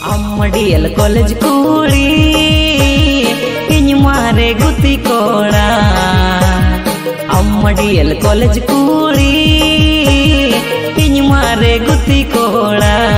अम्मडियल college कुड़ी इन मारे गुती कोड़ा अम्मडियल college कुड़ी इन मारे गुती कोड़ा।